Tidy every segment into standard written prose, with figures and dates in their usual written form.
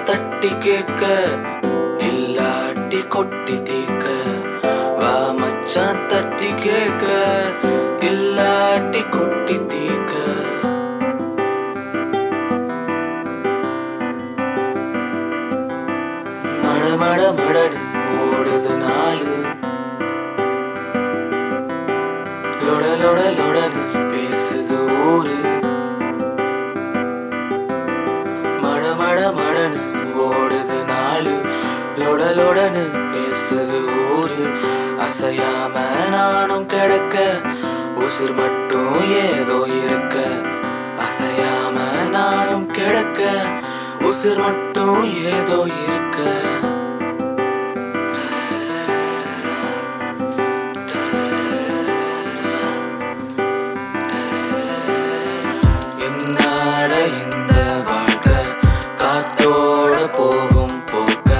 தட்டி கேக்க இல்லாட்டி கொட்டி தீக்க வா மச்சான் தட்டி கேக்க இல்லாட்டி கொட்டி தீக்க மட மட மடடு ஓடுது நாலு லொட லொட லொடனு பேசுது ஊரு மட மட மடனு ஓடுது நாலு லொட லொடனு பேசுது ஊரு அசையாம நானும் கிடக்க உசுர் மட்டும் ஏதோ இருக்க அசையாம நானும் கிடக்க உசுர் மட்டும் ஏதோ இருக்க என்னட இந்த வாழ்க்கை காத்தோட போகும் போக்க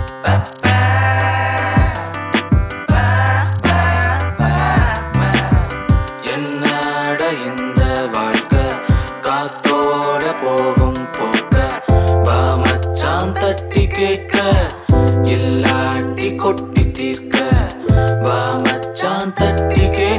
என்னட இந்த வாழ்க்கை காத்தோட போகும் போக்க வா மச்சான் தட்டி கேட்க இல்லாட்டி கொட்டி தீர்க்க வா மச்சான் தட்டி கேட்க